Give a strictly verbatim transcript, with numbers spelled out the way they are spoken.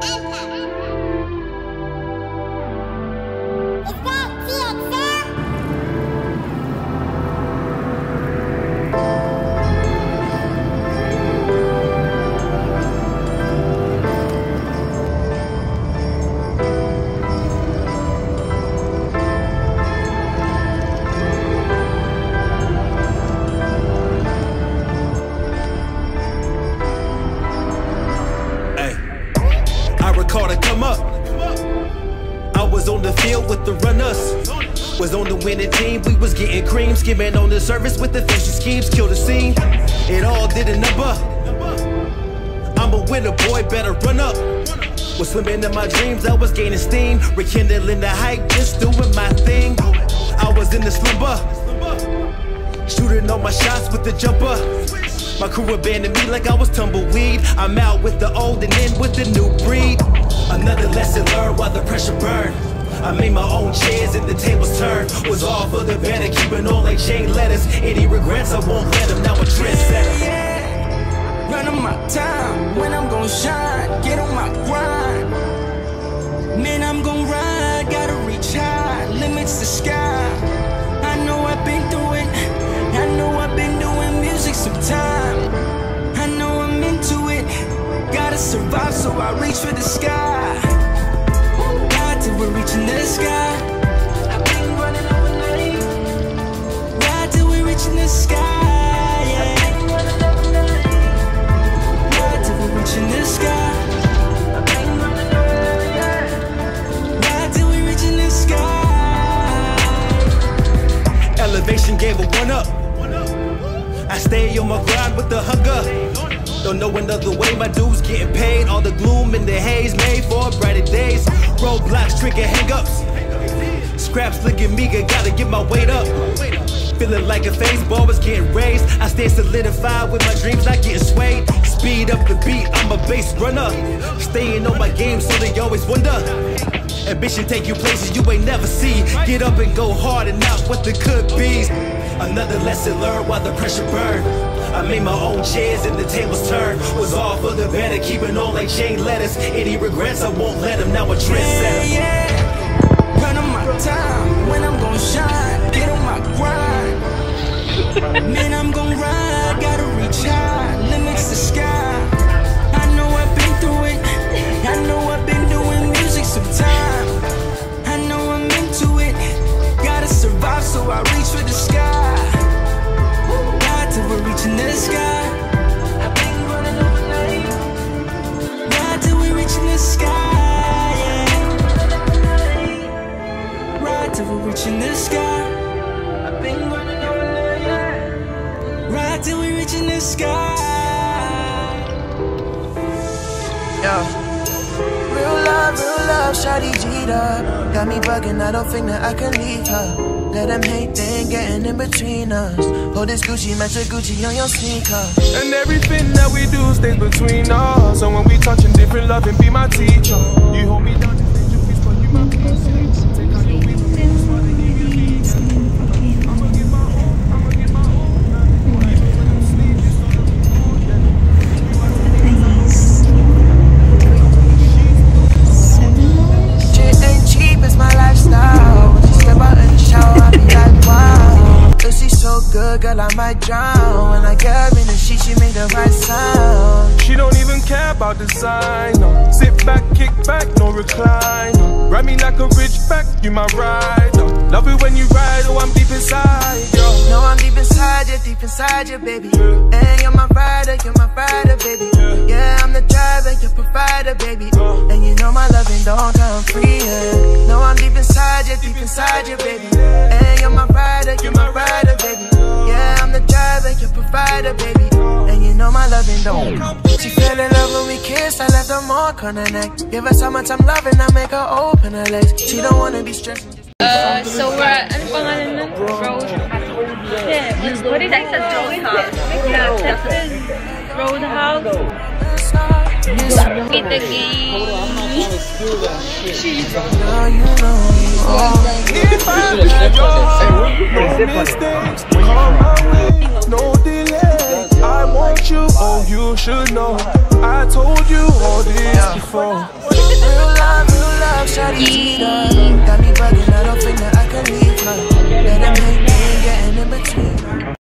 On the field with the runners, was on the winning team. We was getting cream, skimming on the surface with the fancy schemes. Kill the scene, it all did a number. I'm a winner, boy, better run up. Was swimming in my dreams, I was gaining steam, rekindling the hype, just doing my thing. I was in the slumber, shooting all my shots with the jumper. My crew abandoned me like I was tumbleweed. I'm out with the old and in with the new breed. Another lesson learned while the pressure burned. I made my own chairs and the tables turned. Was all for the better, keeping on like chain letters. Any regrets, I won't let them, now a trendsetter. Yeah, yeah. Run on my time, when I'm gon' shine. Get on my grind. Man, I'm gon' ride, gotta reach high. Limits the sky. I know I've been through it. I know I've been doing music some time. I know I'm into it. Gotta survive, so I reach for the sky. Ride till we're reaching the sky. I've been running all night. Ride till we're reaching the sky, yeah. I've been running all night. Ride till we're reaching the sky. I've been running all night. Ride till we're reaching the sky. Elevation gave a one up. I stay on my grind with the hunger. Don't know another way, my dues getting paid. All the gloom and the haze made for brighter days. Roadblocks, trigger hang-ups. Scraps looking meager, gotta get my weight up. Feeling like a phase, ball was getting raised. I stay solidified with my dreams not getting swayed. Speed up the beat, I'm a base runner. Staying on my game so they always wonder. Ambition take you places you ain't never see. Get up and go hard and not what the could be. Another lesson learned while the pressure burned. I made my own chairs and the tables turned. Was all for the better, keeping on like chain letters. Any regrets, I won't let them, now a trendsetter. Yeah, yeah. Run on my time, when I'm gon' shine. Get on my grind. Man, I'm gon' ride, gotta reach high. Limits the sky. I know I've been through it. I know I've been doing music some time. I know I'm into it. Gotta survive, so I reach for the sky. Ride till we're reaching the sky. I've been running all night. Ride till we're reaching the sky, yeah. Ride till we're reaching the sky. I've been running all night, yeah. Ride till we're reaching the sky. Yo. Real love, real love, shawty G'd up. Got me bugging, I don't think that I can leave her. Let them hate, they ain't getting in between us. Hold this Gucci, match a Gucci on your sneaker. And everything that we do stays between us. And when we touching different, love and be my teacher. You hold me down, just your peace, but you my peace. Take out your weed, I'ma get my own, I'ma get my own. Even when I'm sleep, it's not a good, yeah. Shit ain't cheap, it's my lifestyle. When she step out in the shower, I be like, wow. Pussy's so good, girl, I might drown. When I get her in the sheet, she make the right sound. She don't even care about design, no. Sit back, kick back, no recline, no. Ride me like a ridgeback, you my rider. Love it when you ride, oh, I'm deep inside, yo. No, I'm deep inside you, deep inside you, baby. Yeah. And you're my rider, you're my rider, baby. Yeah, yeah, I'm the driver, your provider, baby. Uh. And you know my loving don't come free, yeah. No, I'm deep inside you, deep inside you, baby. And you're my rider, you're my rider, baby. Yeah, I'm the driver, your provider, baby. And you know my loving don't come free. She fell in love when we kissed, I left her mark on her neck. Give her so much I'm loving, I make her open her legs. She don't wanna be stressing. Uh, so we're at, ano pangalan nun? Road. Yeah, what did I say? Roadhouse. Yeah, this is Roadhouse. Get the game. She's now you know. If I did your no mistakes, come my way, no delay. I want you, oh you should know. I told you all this before. Yee. Got me bugging, I don't think that I can leave her. Let them hate me, getting in between.